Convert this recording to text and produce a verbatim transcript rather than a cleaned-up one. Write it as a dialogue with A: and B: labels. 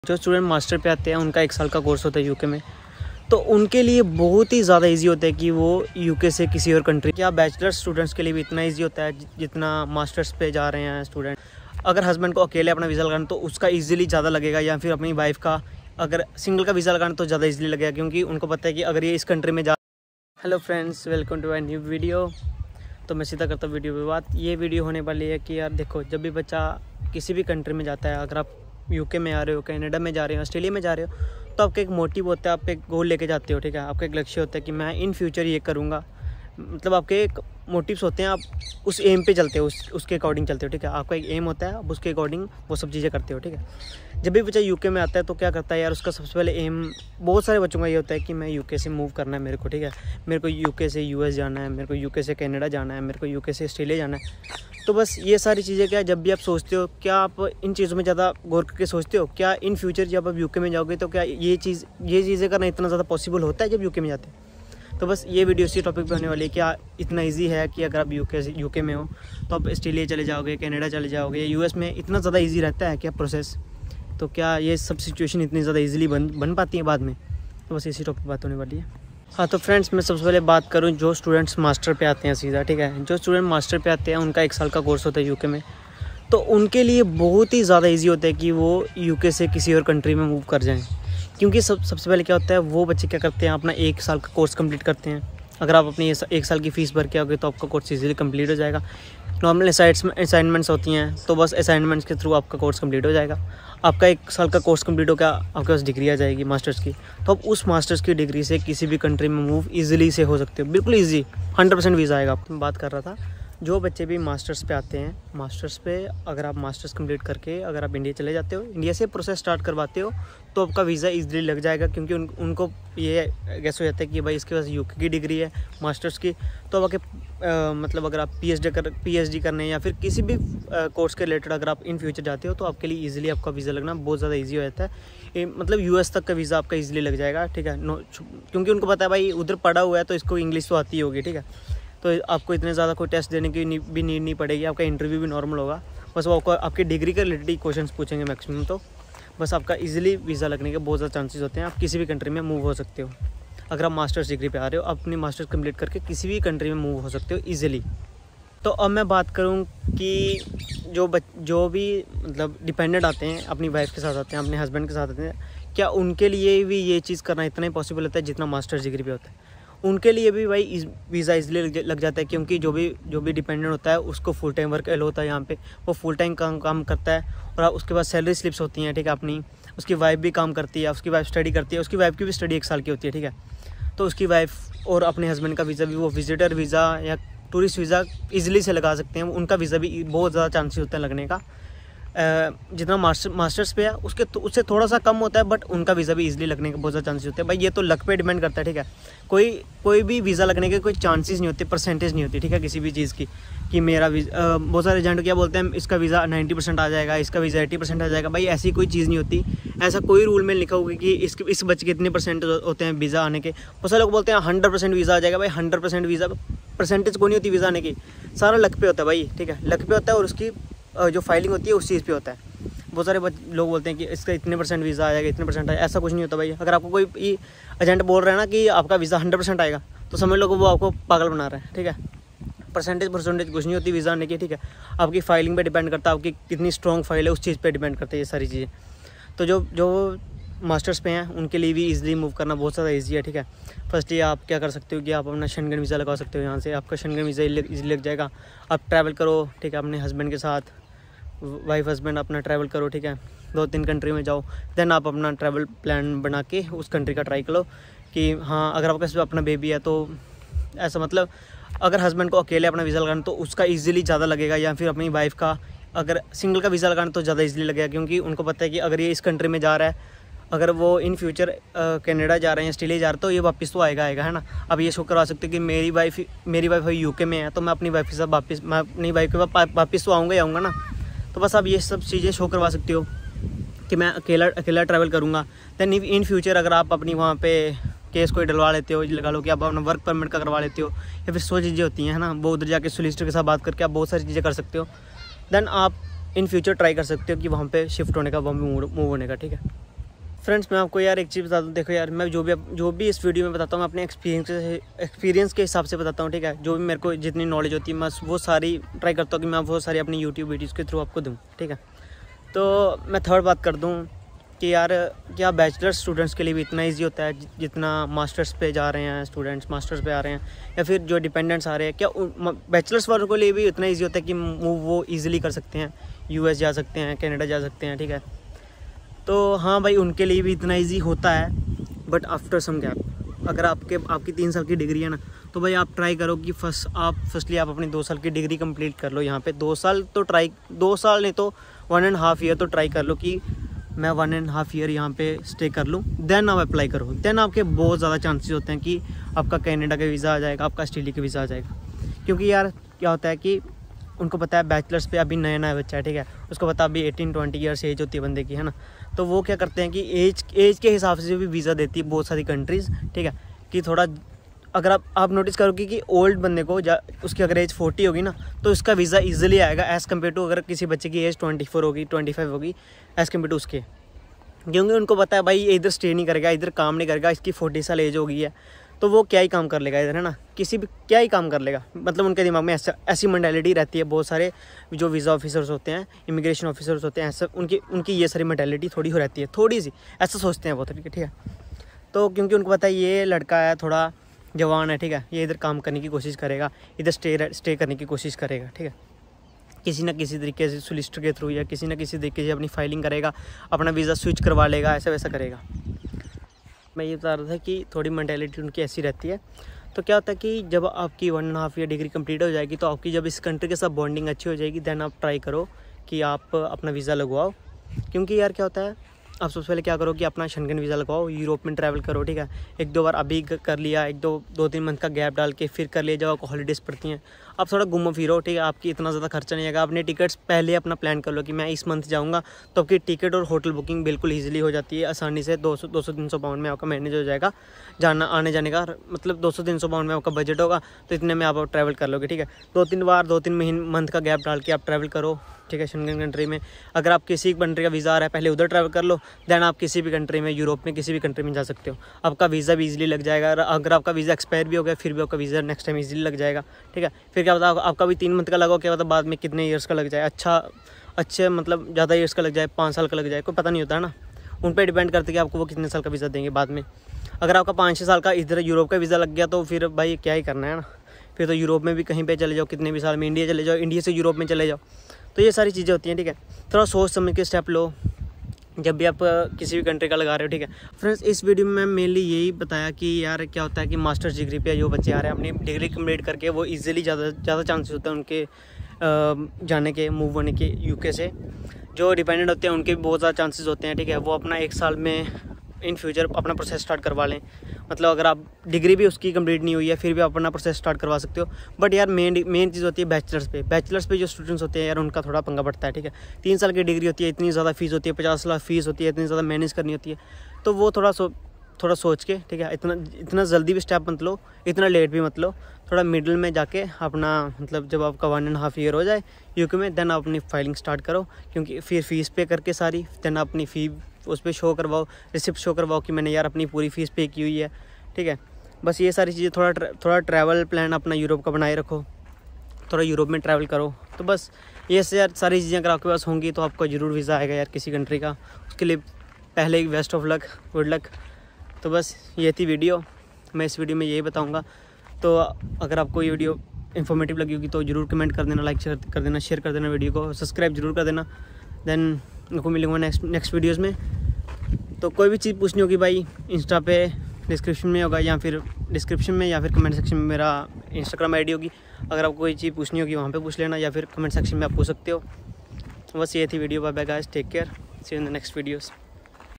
A: जो student master पे आते हैं उनका एक साल का कोर्स होता है यूके में, तो उनके लिए बहुत ही ज़्यादा इजी होता है कि वो यूके से किसी और कंट्री, क्या बैचलर स्टूडेंट्स के लिए भी इतना इजी होता है जितना मास्टर्स पे जा रहे हैं स्टूडेंट। अगर हस्बैंड को अकेले अपना वीज़ा लगाना तो उसका ईजिली ज़्यादा लगेगा, या फिर अपनी वाइफ का अगर सिंगल का वीज़ा लगाना तो ज़्यादा ईजिली लगेगा, क्योंकि उनको पता है कि अगर ये इस कंट्री में जा। Hello friends, welcome to my new video. तो मैं सीधा करता हूँ वीडियो पे बात। ये वीडियो होने वाली है कि यार देखो, जब भी बच्चा किसी भी कंट्री में जाता है, अगर आप यूके में आ रहे हो, कनाडा में जा रहे हो, ऑस्ट्रेलिया में जा रहे हो, तो आपका एक मोटिव होता है, आप एक गोल लेके जाते हो, ठीक है। आपका एक लक्ष्य होता है कि मैं इन फ्यूचर ये करूँगा, मतलब आपके एक मोटिव्स होते हैं, आप उस एम पे चलते हो, उस उसके अकॉर्डिंग चलते हो, ठीक है। आपका एक एम होता है, आप उसके अकॉर्डिंग वो सब चीज़ें करते हो, ठीक है। जब भी बच्चा यूके में आता है तो क्या करता है यार, उसका सबसे पहले एम, बहुत सारे बच्चों का ये होता है कि मैं यूके से मूव करना है मेरे को, ठीक है। मेरे को यूके से यूएस जाना है, मेरे को यूके से कनाडा जाना है, मेरे को यूके से ऑस्ट्रेलिया जाना है। तो बस ये सारी चीज़ें क्या, जब भी आप सोचते हो, क्या आप इन चीज़ों में ज़्यादा गौर करके सोचते हो? क्या इन फ्यूचर जब आप यूके में जाओगे तो क्या ये चीज़ ये चीज़ें करना इतना ज़्यादा पॉसिबल होता है जब यूके में जाते हैं? तो बस ये वीडियो इसी टॉपिक पे होने वाली है। क्या इतना इजी है कि अगर आप यूके से यूके में हो तो आप ऑस्ट्रेलिया चले जाओगे, कनाडा चले जाओगे, या यूएस में इतना ज़्यादा इजी रहता है क्या प्रोसेस? तो क्या ये सब सिचुएशन इतनी ज़्यादा इजीली बन बन पाती है बाद में? तो बस इसी टॉपिक पर बात होने वाली है। हाँ, तो फ्रेंड्स, मैं सबसे पहले बात करूँ जो स्टूडेंट्स मास्टर पे आते हैं सीधा, ठीक है। जो स्टूडेंट मास्टर पे आते हैं उनका एक साल का कोर्स होता है यूके में, तो उनके लिए बहुत ही ज़्यादा इजी होता है कि वो यूके से किसी और कंट्री में मूव कर जाएँ। क्योंकि सब सबसे पहले क्या होता है, वो बच्चे क्या करते हैं, अपना एक साल का कोर्स कंप्लीट करते हैं। अगर आप अपनी एक साल की फ़ीस भर के आओगे तो आपका कोर्स इजीली कंप्लीट हो जाएगा। नॉर्मल असाइनमेंट्स होती हैं, तो बस असाइनमेंट्स के थ्रू आपका कोर्स कंप्लीट हो जाएगा। आपका एक साल का कोर्स कंप्लीट हो गया, आपके पास डिग्री आ जाएगी मास्टर्स की, तो आप उस मास्टर्स की डिग्री से किसी भी कंट्री में मूव इजीली से हो सकते हो, बिल्कुल ईजी, हंड्रेड परसेंट वीज़ा आएगा। आपको बात कर रहा था, जो बच्चे भी मास्टर्स पे आते हैं, मास्टर्स पे अगर आप मास्टर्स कंप्लीट करके अगर आप इंडिया चले जाते हो, इंडिया से प्रोसेस स्टार्ट करवाते हो, तो आपका वीज़ा इजीली लग जाएगा। क्योंकि उन, उनको ये गैस हो जाता है कि भाई इसके पास यूके की डिग्री है मास्टर्स की, तो अब आके मतलब अगर आप पीएचडी कर पीएचडी करने या फिर किसी भी कोर्स के रिलेटेड अगर आप इन फ्यूचर जाते हो, तो आपके लिए ईजिली आपका वीज़ा लगना बहुत ज़्यादा ईजी हो जाता है। ए, मतलब यूएस तक का वीज़ा आपका ईजिली लग जाएगा, ठीक है। नो, क्योंकि उनको पता है भाई उधर पढ़ा हुआ है तो इसको इंग्लिश तो आती होगी, ठीक है। तो आपको इतने ज़्यादा कोई टेस्ट देने की भी नीड नहीं पड़ेगी, आपका इंटरव्यू भी नॉर्मल होगा। बस वो आपको आपकी डिग्री के रिलेटेड क्वेश्चंस पूछेंगे मैक्सिमम, तो बस आपका इजीली वीज़ा लगने के बहुत ज़्यादा चांसेस होते हैं। आप किसी भी कंट्री में मूव हो सकते हो। अगर आप मास्टर्स डिग्री पे आ रहे हो, अपनी मास्टर्स कंप्लीट करके किसी भी कंट्री में मूव हो सकते हो ईजिली। तो अब मैं बात करूँ कि जो बच जो भी मतलब डिपेंडेंट आते हैं, अपनी वाइफ के साथ आते हैं, अपने हस्बैंड के साथ आते हैं, क्या उनके लिए भी ये चीज़ करना इतना ही पॉसिबल होता है जितना मास्टर्स डिग्री पे होता है? उनके लिए भी भाई वीज़ा इजीली लग जाता है, क्योंकि जो भी जो भी डिपेंडेंट होता है उसको फुल टाइम वर्क एलो होता है यहाँ पे, वो फुल टाइम काम काम करता है, और उसके बाद सैलरी स्लिप्स होती हैं, ठीक है। अपनी उसकी वाइफ भी काम करती है, उसकी वाइफ स्टडी करती है, उसकी वाइफ की भी स्टडी एक साल की होती है, ठीक है। तो उसकी वाइफ और अपने हस्बैंड का वीज़ा भी वो विजिटर वीज़ा या टूरिस्ट वीज़ा ईजिली से लगा सकते हैं। उनका वीज़ा भी बहुत ज़्यादा चांसेस होता है लगने का, जितना मास्टर मास्टर्स पे है उसके तो, उससे थोड़ा सा कम होता है, बट उनका वीज़ा भी इजीली लगने के बहुत ज़्यादा चांसेस होते हैं। भाई ये तो लक पे डिपेंड करता है, ठीक है। कोई कोई भी वीज़ा लगने के कोई चांसेस नहीं होते, परसेंटेज नहीं होती, ठीक है, किसी भी चीज़ की कि मेरा वीज़ा, बहुत सारे एजेंट क्या बोलते हैं, इसका वीज़ा नाइन्टी परसेंट आ जाएगा, इसका वीज़ा एटी परसेंट आ जाएगा। भाई ऐसी कोई चीज़ नहीं होती, ऐसा कोई रूल में लिखा होगा कि इस इस बच्चे के इतने परसेंट होते हैं वीज़ा आने के। बहुत सारे लोग बोलते हैं हंड्रेड परसेंट वीज़ा आ जाएगा। भाई हंड्रेड परसेंट वीज़ा परसेंटेज को नहीं होती वीज़ा आने की, सारा लक पे होता है भाई, ठीक है। लक पे होता है और उसकी जो फाइलिंग होती है उस चीज़ पे होता है। बहुत सारे लोग बोलते हैं कि इसका इतने परसेंट वीज़ा आएगा, इतने परसेंट आएगा, ऐसा कुछ नहीं होता भाई। अगर आपको कोई एजेंट बोल रहा है ना कि आपका वीज़ा हंड्रेड परसेंट आएगा, तो समझ लो वो आपको पागल बना रहा है, ठीक है। परसेंटेज परसेंटेज कुछ नहीं होती वीज़ा आने की, ठीक है। आपकी फाइलिंग पे डिपेंड करता है, आपकी कितनी स्ट्रॉन्ग फाइल है उस चीज़ पे डिपेंड करता है ये सारी चीज़ें। तो जो जो मास्टर्स पे हैं उनके लिए भी ईजिली मूव करना बहुत ज़्यादा ईजी है, ठीक है। फर्स्ट ये आप क्या कर सकते हो कि आप अपना शेंगन वीज़ा लगा सकते हो, यहाँ से आपका शेंगन वीज़ा ईजिली लग जाएगा। आप ट्रैवल करो, ठीक है, अपने हस्बैंड के साथ, वाइफ हस्बैंड अपना ट्रैवल करो, ठीक है, दो तीन कंट्री में जाओ। देन आप अपना ट्रैवल प्लान बना के उस कंट्री का ट्राई करो कि हाँ, अगर आपके पास अपना बेबी है तो ऐसा, मतलब अगर हस्बैंड को अकेले अपना वीज़ा लगाना तो उसका ईजिली ज़्यादा लगेगा, या फिर अपनी वाइफ का अगर सिंगल का वीज़ा लगाना तो ज़्यादा ईजिली लगेगा। क्योंकि उनको पता है कि अगर ये इस कंट्री में जा रहा है, अगर वो इन फ्यूचर कनाडा जा रहे हैं, ऑस्ट्रेलिया जा रहे हैं, तो ये वापस तो आएगा आएगा है ना। अब ये शो करवा सकते हो कि मेरी वाइफ मेरी वाइफ यूके में है, तो मैं अपनी वाइफ के साथ वापस मैं अपनी वाइफ के साथ वापस तो आऊँगा ही आऊँगा ना। तो बस आप ये सब चीज़ें शो करवा सकते हो कि मैं अकेला अकेला ट्रैवल करूँगा। दैन इन फ्यूचर अगर आप अपनी वहाँ पे केस कोई डलवा लेते हो, लगा लो कि आप अपना वर्क परमिट का करवा लेते हो, या फिर सौ चीज़ें होती हैं, है ना, वो उधर जाके सोलिसिटर के साथ बात करके आप बहुत सारी चीज़ें कर सकते हो। देन आप इन फ्यूचर ट्राई कर सकते हो कि वहाँ पे शिफ्ट होने का, वहाँ पे मूव होने का, ठीक है। फ्रेंड्स मैं आपको यार एक चीज़ बता दूँ, देखो यार मैं जो भी जो भी इस वीडियो में बताता हूँ मैं अपने एक्सपीरियंस एक्सपीरियंस के हिसाब से बताता हूँ, ठीक है। जो भी मेरे को जितनी नॉलेज होती है मैं वो सारी ट्राई करता हूँ कि मैं वो सारी अपनी यूट्यूब वीडियोज़ के थ्रू आपको दूँ, ठीक है। तो मैं थर्ड बात कर दूँ कि यार क्या बैचलर स्टूडेंट्स के लिए भी इतना ईजी होता है जितना मास्टर्स पे जा रहे हैं स्टूडेंट्स, मास्टर्स पे आ रहे हैं या फिर जो डिपेंडेंट्स आ रहे हैं, क्या बैचलर्स वालों के लिए भी इतना ईजी होता है कि मूव वो ईजिली कर सकते हैं, यूएस जा सकते हैं, कनाडा जा सकते हैं, ठीक है। तो हाँ भाई उनके लिए भी इतना ईजी होता है, बट आफ्टर सम गैप। अगर आपके आपकी तीन साल की डिग्री है ना, तो भाई आप ट्राई करो कि फर्स्ट आप फर्स्टली आप अपनी दो साल की डिग्री कंप्लीट कर लो। यहाँ पे दो साल तो ट्राई दो साल नहीं तो वन एंड हाफ ईयर तो ट्राई कर लो कि मैं वन एंड हाफ ईयर यहाँ पे स्टे कर लूँ, देन आप अप्लाई करो। देन आपके बहुत ज़्यादा चांसेस होते हैं कि आपका कनाडा का वीज़ा आ जाएगा, आपका ऑस्ट्रेलिया का वीज़ा आ जाएगा। क्योंकि यार क्या होता है कि उनको पता है बैचलर्स पे अभी नया नया बच्चा है, ठीक है, उसको पता अभी एटीन ट्वेंटी ईयर्स एज होती है बंदे की, है ना। तो वो क्या करते हैं कि एज एज के हिसाब से भी वीज़ा देती है बहुत सारी कंट्रीज़, ठीक है। कि थोड़ा अगर आप आप नोटिस करोगे कि ओल्ड बंदे को जा उसकी अगर एज फोर्टी होगी ना तो इसका वीज़ा ईजिली आएगा एज़ कम्पेयर टू अगर किसी बच्चे की एज ट्वेंटी फोर होगी, ट्वेंटी फाइव होगी एज़ कम्पेयर टू उसके। क्योंकि उनको पता है भाई ये इधर स्टे नहीं करेगा, इधर काम नहीं करेगा, इसकी फोर्टी साल एज हो गई है तो वो क्या ही काम कर लेगा इधर, है ना। किसी भी क्या ही काम कर लेगा, मतलब उनके दिमाग में ऐसा ऐसी मेंटालिटी रहती है। बहुत सारे जो वीज़ा ऑफिसर्स होते हैं, इमिग्रेशन ऑफिसर्स होते हैं, ऐसा उनकी उनकी ये सारी मेंटालिटी थोड़ी हो रहती है, थोड़ी सी ऐसा सोचते हैं वो, ठीक है ठीक है। तो क्योंकि उनको पता है ये लड़का है थोड़ा जवान है, ठीक है, ये इधर काम करने की कोशिश करेगा, इधर स्टे स्टे करने की कोशिश करेगा, ठीक है। किसी ना किसी तरीके से सोलिसिटर के थ्रू या किसी ना किसी तरीके से अपनी फाइलिंग करेगा, अपना वीज़ा स्विच करवा लेगा, ऐसा वैसा करेगा। मैं ये बता रहा था कि थोड़ी मेंटालिटी उनकी ऐसी रहती है। तो क्या होता है कि जब आपकी one and half year degree complete हो जाएगी तो आपकी जब इस कंट्री के साथ बॉन्डिंग अच्छी हो जाएगी, देन आप ट्राई करो कि आप अपना वीज़ा लगवाओ। क्योंकि यार क्या होता है, आप सबसे पहले क्या करो कि अपना शेंगन वीज़ा लगवाओ, यूरोप में ट्रैवल करो, ठीक है। एक दो बार अभी कर लिया, एक दो दो तीन मंथ का गैप डाल के फिर कर लिया जब आपको हॉलीडेज़ पड़ती हैं, आप थोड़ा घूमो फिरो, ठीक है। आपकी इतना ज़्यादा खर्चा नहीं आएगा। अपने टिकट्स पहले अपना प्लान कर लो कि मैं इस मंथ जाऊँगा, तो आपकी टिकट और होटल बुकिंग बिल्कुल ईजिली हो जाती है आसानी से। दो सौ दो सौ तीन सौ पाउंड में आपका मैनेज हो जाएगा जाना आने जाने का, मतलब दो सौ तीन सौ पाउंड में आपका बजट होगा तो इतने में आप ट्रैवल कर लोगे, ठीक है। दो तीन बार दो तीन महीने मंथ का गैप डाल के आप ट्रैवल करो, ठीक है, शेंगन कंट्री में। अगर आप किसी कंट्री का वीज़ा आ रहा है पहले उधर ट्रैवल कर लो, देन आप किसी भी कंट्री में, यूरोप में किसी भी कंट्री में जा सकते हो। आपका वीज़ा भी इजीली लग जाएगा। अगर आपका वीज़ा एक्सपायर भी हो गया फिर भी आपका वीज़ा नेक्स्ट टाइम इजीली लग जाएगा, ठीक है। फिर क्या पता आपका भी तीन मंथ का लगा, क्या पता बाद में कितने ईयर्स का लग जाए, अच्छा अच्छे मतलब ज़्यादा ईयर्स का लग जाए, पाँच साल का लग जाए, कोई पता नहीं होता है ना। उन पर डिपेंड करते कि आपको वो कितने साल का वीज़ा देंगे बाद में। अगर आपका पाँच छः साल का इधर यूरोप का वीज़ा लग गया तो फिर भाई क्या ही करना है ना, फिर तो यूरोप में भी कहीं पे चले जाओ, कितने भी साल में इंडिया चले जाओ, इंडिया से यूरोप में चले जाओ। तो ये सारी चीज़ें होती हैं, ठीक है। थोड़ा सोच समझ के स्टेप लो जब भी आप किसी भी कंट्री का लगा रहे हो, ठीक है। फ्रेंड्स इस वीडियो में मैं मेनली यही बताया कि यार क्या होता है कि मास्टर्स डिग्री पे जो बच्चे आ रहे हैं अपनी डिग्री कंप्लीट करके, वो इजीली ज़्यादा ज़्यादा चांसेस होते हैं उनके जाने के, मूव होने के यूके से। जो डिपेंडेंट होते हैं उनके भी बहुत ज़्यादा चांसेस होते हैं, ठीक है। वो अपना एक साल में इन फ्यूचर अपना प्रोसेस स्टार्ट करवा लें। मतलब अगर आप डिग्री भी उसकी कंप्लीट नहीं हुई है फिर भी आप अपना प्रोसेस स्टार्ट करवा सकते हो। बट यार मेन मेन चीज़ होती है बैचलर्स पे बैचलर्स पे जो स्टूडेंट्स होते हैं यार उनका थोड़ा पंगा पड़ता है, ठीक है। तीन साल की डिग्री होती है, इतनी ज़्यादा फीस होती है, पचास लाख फीस होती है, इतनी ज़्यादा मैनेज करनी होती है। तो वो थोड़ा सो थोड़ा सोच के, ठीक है, इतना इतना जल्दी भी स्टेप मत लो, इतना लेट भी मत लो। थोड़ा मिडिल में जाके अपना मतलब जब आपका वन एंड हाफ ईयर हो जाए यूके में, देन आप अपनी फाइलिंग स्टार्ट करो। क्योंकि फिर फीस पे करके सारी, देन अपनी फ़ी उस पर शो करवाओ, रिसिप्ट शो करवाओ कि मैंने यार अपनी पूरी फ़ीस पे की हुई है, ठीक है। बस ये सारी चीज़ें, थोड़ा थोड़ा ट्रैवल प्लान अपना यूरोप का बनाए रखो, थोड़ा यूरोप में ट्रैवल करो। तो बस ये से यार सारी चीज़ें अगर आपके पास होंगी तो आपको ज़रूर वीज़ा आएगा यार किसी कंट्री का। उसके लिए पहले ही best of luck, good luck. तो बस ये थी वीडियो, मैं इस वीडियो में यही बताऊँगा। तो अगर आपको ये वीडियो इन्फॉर्मेटिव लगी होगी तो ज़रूर कमेंट कर देना, लाइक शेयर कर देना, शेयर कर देना वीडियो को, सब्सक्राइब जरूर कर देना। देन उनको मिलूँगा नेक्स्ट नेक्स्ट वीडियोज़ में। तो कोई भी चीज़ पूछनी होगी भाई इंस्टा पे डिस्क्रिप्शन में होगा, या फिर डिस्क्रिप्शन में या फिर कमेंट सेक्शन में मेरा इंस्टाग्राम आईडी होगी। अगर आपको कोई चीज़ पूछनी होगी वहाँ पे पूछ लेना, या फिर कमेंट सेक्शन में आप पूछ सकते हो। बस ये थी video. Bye bye guys, take care, see you in the next videos.